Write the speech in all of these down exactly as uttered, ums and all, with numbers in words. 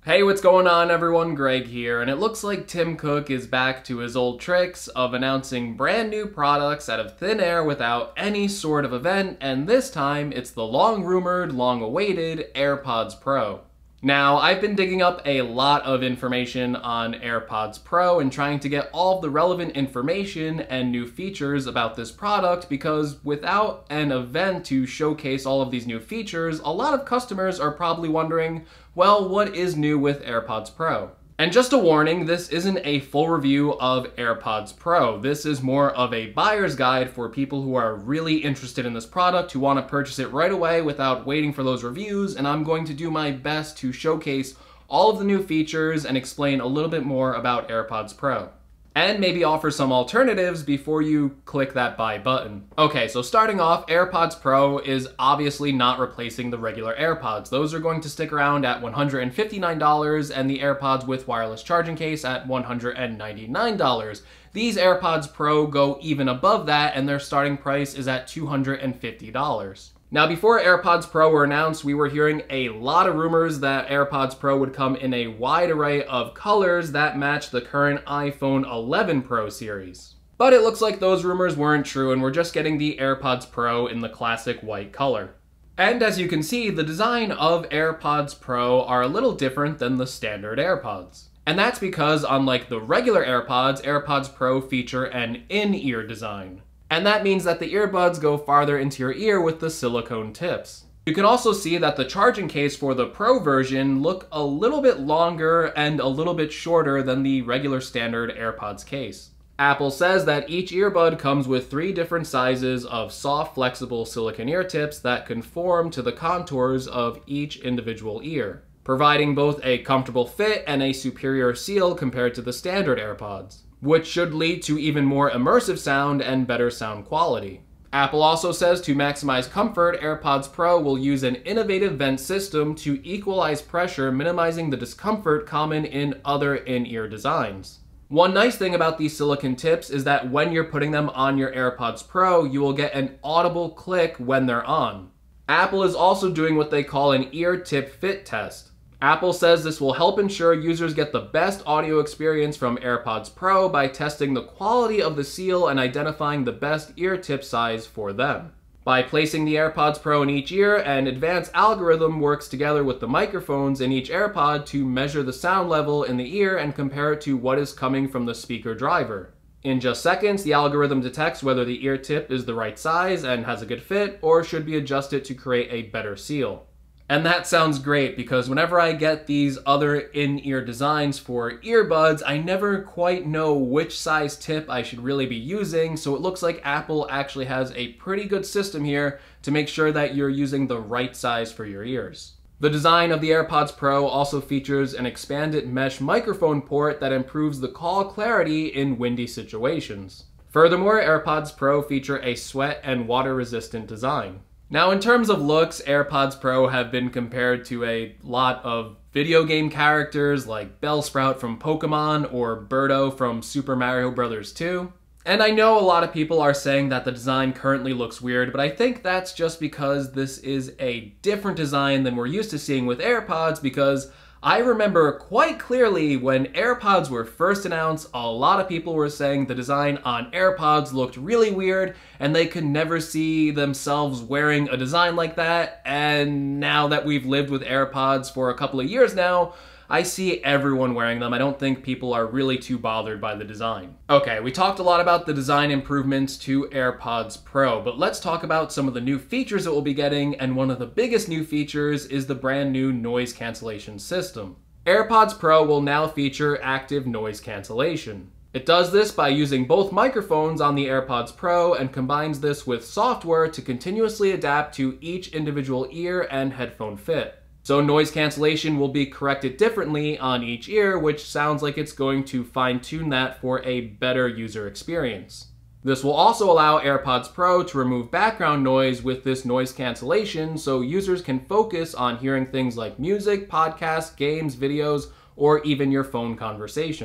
Hey, what's going on everyone? Greg here, and it looks like Tim Cook is back to his old tricks of announcing brand new products out of thin air without any sort of event, and this time it's the long-rumored, long-awaited AirPods Pro. Now, I've been digging up a lot of information on AirPods Pro and trying to get all of the relevant information and new features about this product because without an event to showcase all of these new features, a lot of customers are probably wondering, well, what is new with AirPods Pro? And just a warning, this isn't a full review of AirPods Pro. This is more of a buyer's guide for people who are really interested in this product, who want to purchase it right away without waiting for those reviews, and I'm going to do my best to showcase all of the new features and explain a little bit more about AirPods Pro. And maybe offer some alternatives before you click that buy button. Okay, so starting off, AirPods Pro is obviously not replacing the regular AirPods. Those are going to stick around at one hundred fifty-nine dollars and the AirPods with wireless charging case at one hundred ninety-nine dollars. These AirPods Pro go even above that and their starting price is at two hundred fifty dollars. Now, before AirPods Pro were announced, we were hearing a lot of rumors that AirPods Pro would come in a wide array of colors that match the current iPhone eleven Pro series. But it looks like those rumors weren't true and we're just getting the AirPods Pro in the classic white color. And as you can see, the design of AirPods Pro are a little different than the standard AirPods. And that's because, unlike the regular AirPods, AirPods Pro feature an in-ear design. And that means that the earbuds go farther into your ear with the silicone tips. You can also see that the charging case for the Pro version look a little bit longer and a little bit shorter than the regular standard AirPods case. Apple says that each earbud comes with three different sizes of soft, flexible silicone ear tips that conform to the contours of each individual ear, providing both a comfortable fit and a superior seal compared to the standard AirPods, which should lead to even more immersive sound and better sound quality. Apple also says to maximize comfort, AirPods Pro will use an innovative vent system to equalize pressure, minimizing the discomfort common in other in-ear designs. One nice thing about these silicone tips is that when you're putting them on your AirPods Pro, you will get an audible click when they're on. Apple is also doing what they call an ear tip fit test. Apple says this will help ensure users get the best audio experience from AirPods Pro by testing the quality of the seal and identifying the best ear tip size for them. By placing the AirPods Pro in each ear, an advanced algorithm works together with the microphones in each AirPod to measure the sound level in the ear and compare it to what is coming from the speaker driver. In just seconds, the algorithm detects whether the ear tip is the right size and has a good fit, or should be adjusted to create a better seal. And that sounds great because whenever I get these other in-ear designs for earbuds, I never quite know which size tip I should really be using, so it looks like Apple actually has a pretty good system here to make sure that you're using the right size for your ears. The design of the AirPods Pro also features an expanded mesh microphone port that improves the call clarity in windy situations. Furthermore, AirPods Pro feature a sweat and water-resistant design. Now, in terms of looks, AirPods Pro have been compared to a lot of video game characters like Bellsprout from Pokemon or Birdo from Super Mario Bros. two. And I know a lot of people are saying that the design currently looks weird, but I think that's just because this is a different design than we're used to seeing with AirPods, because I remember quite clearly when AirPods were first announced, a lot of people were saying the design on AirPods looked really weird and they could never see themselves wearing a design like that. And now that we've lived with AirPods for a couple of years now, I see everyone wearing them. I don't think people are really too bothered by the design. Okay, we talked a lot about the design improvements to AirPods Pro, but let's talk about some of the new features that we'll be getting, and one of the biggest new features is the brand new noise cancellation system. AirPods Pro will now feature active noise cancellation. It does this by using both microphones on the AirPods Pro and combines this with software to continuously adapt to each individual ear and headphone fit. So noise cancellation will be corrected differently on each ear, which sounds like it's going to fine-tune that for a better user experience. This will also allow AirPods Pro to remove background noise with this noise cancellation, so users can focus on hearing things like music, podcasts, games, videos, or even your phone conversations.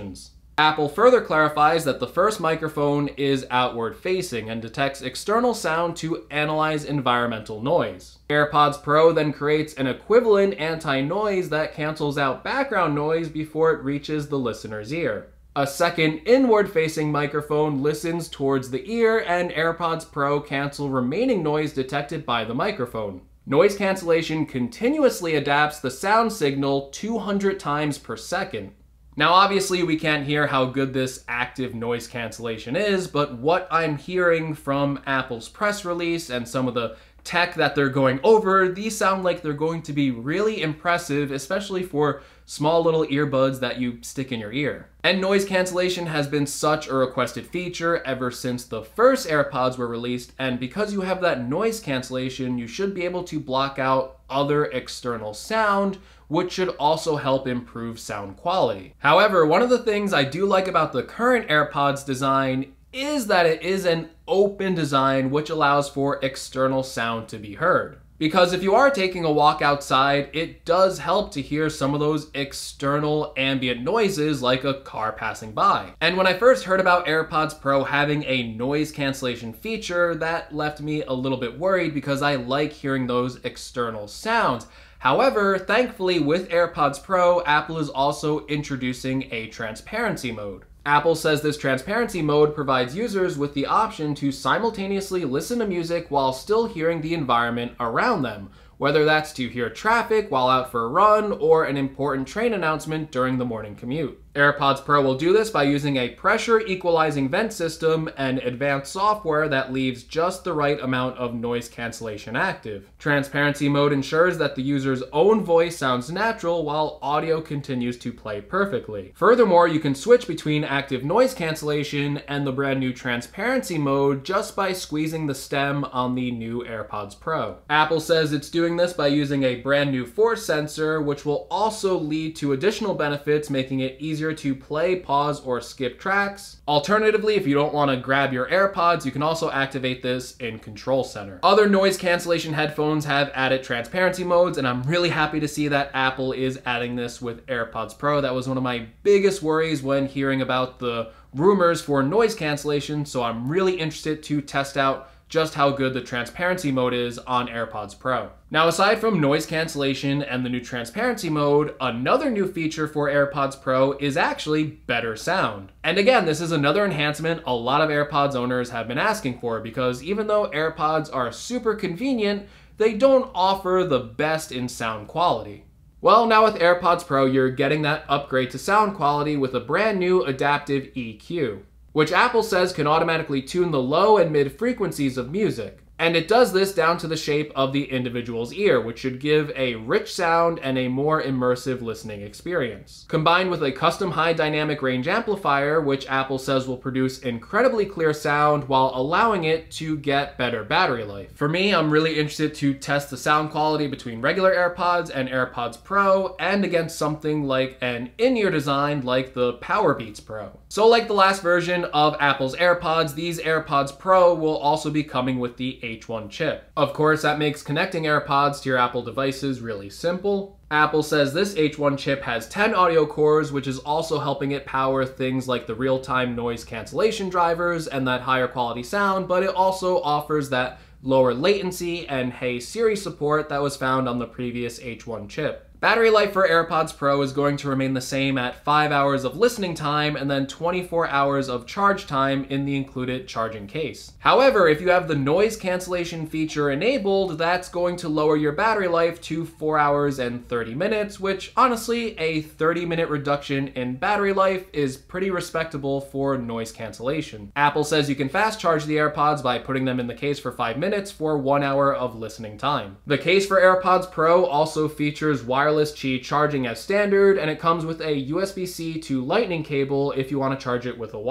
Apple further clarifies that the first microphone is outward facing and detects external sound to analyze environmental noise. AirPods Pro then creates an equivalent anti-noise that cancels out background noise before it reaches the listener's ear. A second inward-facing microphone listens towards the ear, and AirPods Pro cancel remaining noise detected by the microphone. Noise cancellation continuously adapts the sound signal two hundred times per second. Now obviously we can't hear how good this active noise cancellation is, but what I'm hearing from Apple's press release and some of the tech that they're going over, these sound like they're going to be really impressive, especially for small little earbuds that you stick in your ear. And noise cancellation has been such a requested feature ever since the first AirPods were released, and because you have that noise cancellation, you should be able to block out other external sound, which should also help improve sound quality. However, one of the things I do like about the current AirPods design is that it is an open design which allows for external sound to be heard. Because if you are taking a walk outside, it does help to hear some of those external ambient noises like a car passing by. And when I first heard about AirPods Pro having a noise cancellation feature, that left me a little bit worried because I like hearing those external sounds. However, thankfully with AirPods Pro, Apple is also introducing a transparency mode. Apple says this transparency mode provides users with the option to simultaneously listen to music while still hearing the environment around them, whether that's to hear traffic while out for a run or an important train announcement during the morning commute. AirPods Pro will do this by using a pressure equalizing vent system and advanced software that leaves just the right amount of noise cancellation active. Transparency mode ensures that the user's own voice sounds natural while audio continues to play perfectly. Furthermore, you can switch between active noise cancellation and the brand new transparency mode just by squeezing the stem on the new AirPods Pro. Apple says it's doing this by using a brand new force sensor, which will also lead to additional benefits, making it easier to play, pause, or skip tracks. Alternatively, if you don't want to grab your AirPods, you can also activate this in Control Center. Other noise cancellation headphones have added transparency modes, and I'm really happy to see that Apple is adding this with AirPods Pro. That was one of my biggest worries when hearing about the rumors for noise cancellation, so I'm really interested to test out just how good the transparency mode is on AirPods Pro. Now, aside from noise cancellation and the new transparency mode, another new feature for AirPods Pro is actually better sound. And again, this is another enhancement a lot of AirPods owners have been asking for, because even though AirPods are super convenient, they don't offer the best in sound quality. Well, now with AirPods Pro, you're getting that upgrade to sound quality with a brand new adaptive E Q, which Apple says can automatically tune the low and mid frequencies of music. And it does this down to the shape of the individual's ear, which should give a rich sound and a more immersive listening experience. Combined with a custom high dynamic range amplifier, which Apple says will produce incredibly clear sound while allowing it to get better battery life. For me, I'm really interested to test the sound quality between regular AirPods and AirPods Pro, and against something like an in-ear design like the Powerbeats Pro. So like the last version of Apple's AirPods, these AirPods Pro will also be coming with the H one chip. Of course, that makes connecting AirPods to your Apple devices really simple. Apple says this H one chip has ten audio cores, which is also helping it power things like the real-time noise cancellation drivers and that higher quality sound, but it also offers that lower latency and Hey Siri support that was found on the previous H one chip. Battery life for AirPods Pro is going to remain the same at five hours of listening time and then twenty-four hours of charge time in the included charging case. However, if you have the noise cancellation feature enabled, that's going to lower your battery life to four hours and thirty minutes, which honestly, a thirty minute reduction in battery life is pretty respectable for noise cancellation. Apple says you can fast charge the AirPods by putting them in the case for five minutes for one hour of listening time. The case for AirPods Pro also features wireless Qi charging as standard, and it comes with a U S B C to Lightning cable if you want to charge it with a wire.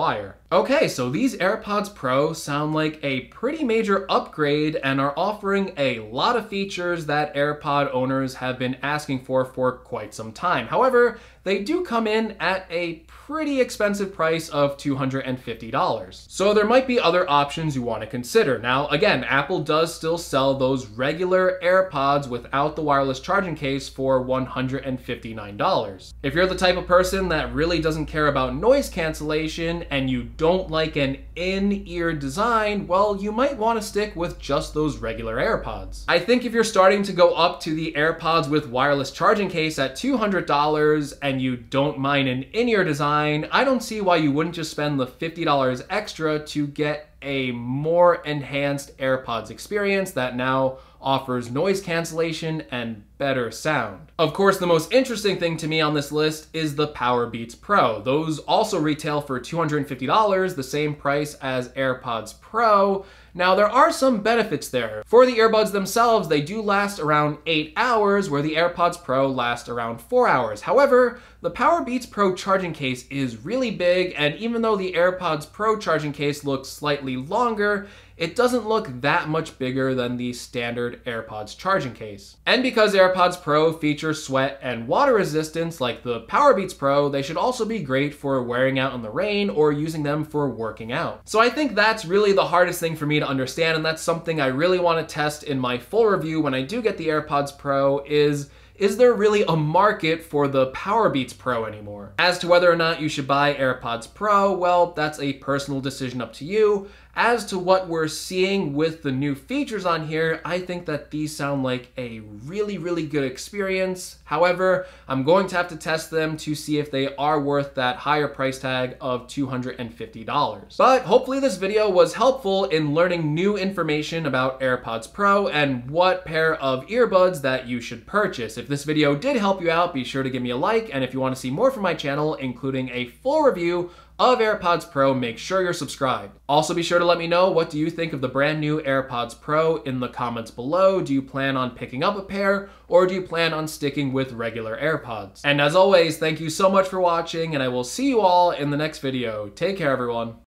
Okay, so these AirPods Pro sound like a pretty major upgrade and are offering a lot of features that AirPod owners have been asking for for quite some time. However, they do come in at a pretty expensive price of two hundred fifty dollars. So there might be other options you want to consider. Now, again, Apple does still sell those regular AirPods without the wireless charging case for one hundred fifty-nine dollars. If you're the type of person that really doesn't care about noise cancellation and you don't like an in-ear design, well, you might want to stick with just those regular AirPods. I think if you're starting to go up to the AirPods with wireless charging case at two hundred dollars and you don't mind an in-ear design, I don't see why you wouldn't just spend the fifty dollars extra to get a more enhanced AirPods experience that now offers noise cancellation and better sound. Of course, the most interesting thing to me on this list is the Powerbeats Pro. Those also retail for two hundred fifty dollars, the same price as AirPods Pro. Now, there are some benefits there. For the earbuds themselves, they do last around eight hours, where the AirPods Pro last around four hours. However, the Powerbeats Pro charging case is really big, and even though the AirPods Pro charging case looks slightly longer, it doesn't look that much bigger than the standard AirPods charging case. And because AirPods Pro feature sweat and water resistance like the Powerbeats Pro, they should also be great for wearing out in the rain or using them for working out. So I think that's really the hardest thing for me to understand, and that's something I really want to test in my full review when I do get the AirPods Pro is, is there really a market for the Powerbeats Pro anymore? As to whether or not you should buy AirPods Pro, well, that's a personal decision up to you. As to what we're seeing with the new features on here, I think that these sound like a really, really good experience. However, I'm going to have to test them to see if they are worth that higher price tag of two hundred fifty dollars. But hopefully this video was helpful in learning new information about AirPods Pro and what pair of earbuds that you should purchase. If this video did help you out, be sure to give me a like, and if you want to see more from my channel, including a full review of AirPods Pro, make sure you're subscribed. Also, be sure to let me know, what do you think of the brand new AirPods Pro in the comments below. Do you plan on picking up a pair, or do you plan on sticking with regular AirPods? And as always, thank you so much for watching, and I will see you all in the next video. Take care, everyone.